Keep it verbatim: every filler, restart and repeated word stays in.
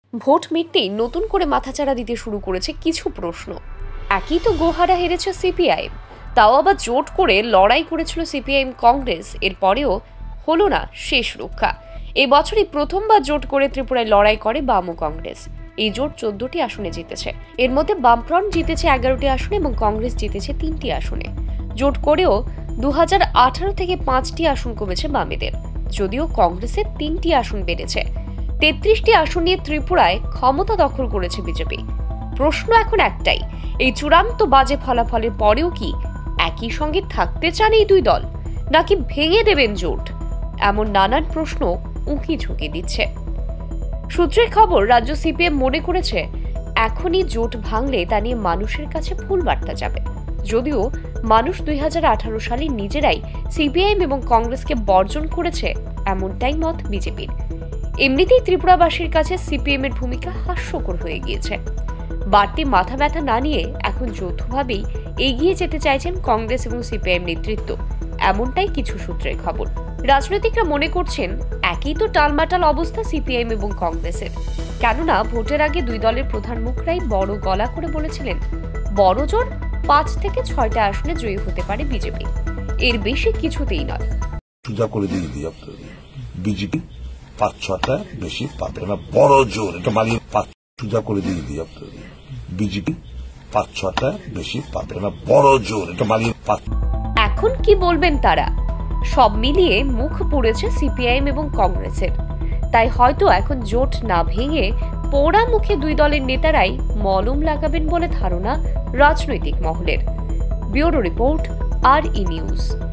Vote মিটতেই নতুন করে মাথাচাড়া দিতে শুরু করেছে কিছু প্রশ্ন। একই তো গোহারা হেরেছে সিপিআইএম, তাও আবার জোট করে লড়াই করেছিল সিপিআইএম কংগ্রেস, এরপরেও হলো না শেষ রক্ষা। এই বছরই প্রথমবার জোট করে ত্রিপুরায় লড়াই করে বাম ও কংগ্রেস। এই জোট চোদ্দটি আসনে জিতেছে, এর মধ্যে বামফ্রন্ট জিতেছে এগারোটি আসনে এবং কংগ্রেস জিতেছে তিনটি আসনে। জোট করেও দু হাজার আঠারো থেকে পাঁচটি আসন কমেছে বামেদের, যদিও কংগ্রেসের তিনটি আসন বেড়েছে। তেত্রিশটি আসন নিয়ে ত্রিপুরায় ক্ষমতা দখল করেছে বিজেপি। প্রশ্ন এখন একটাই, এই চূড়ান্ত বাজে ফলাফলের পরেও কি একই সঙ্গে থাকতে চান এই দুই দল, নাকি ভেঙে দেবেন জোট? এমন নানান প্রশ্ন উঁকি ঝুঁকি দিচ্ছে। সূত্রের খবর, রাজ্য সিপিএম মনে করেছে এখনই জোট ভাঙলে তা নিয়ে মানুষের কাছে ভুল বার্তা যাবে। যদিও মানুষ দুই হাজার আঠারো সালে নিজেরাই সিপিআইএম এবং কংগ্রেসকে বর্জন করেছে, এমনটাই মত বিজেপির। এমনিতেই ত্রিপুরাবাসীর কাছে সিপিএম এর ভূমিকা হাস্যকর হয়ে গিয়েছে। বাড়তি মাথা ব্যথা না নিয়ে এখন যৌথভাবেই এগিয়ে যেতে চাইছেন কংগ্রেস এবং সিপিআইএম নেতৃত্ব, এমনটাই কিছু সূত্রের খবর। রাজনৈতিকরা মনে করছেন একই তো টালমাটাল অবস্থা সিপিআইএম এবং কংগ্রেসের, কেননা ভোটের আগে দুই দলের প্রধান মুখরাই বড় গলা করে বলেছিলেন বড় জোর পাঁচ থেকে ছয়টা আসনে জয়ী হতে পারে বিজেপি, এর বেশি কিছুতেই নয়। বিজেপি পাঁচ ছটা বেশি পাবে না, বড় জোর এটা মানিয়ে সোজা করে দিয়ে দিই আপনাদের। বিজেপি পাঁচ ছটা বেশি পাবে না, বড় জোর এটা মানিয়ে। এখন কি বলবেন তারা? সব মিলিয়ে মুখ পুড়েছে সিপিআইএম এবং কংগ্রেসের, তাই হয়তো এখন জোট না ভেঙে পোড়া মুখে দুই দলের নেতারাই মলম লাগাবেন বলে ধারণা রাজনৈতিক মহলের। Bureau report, R E news.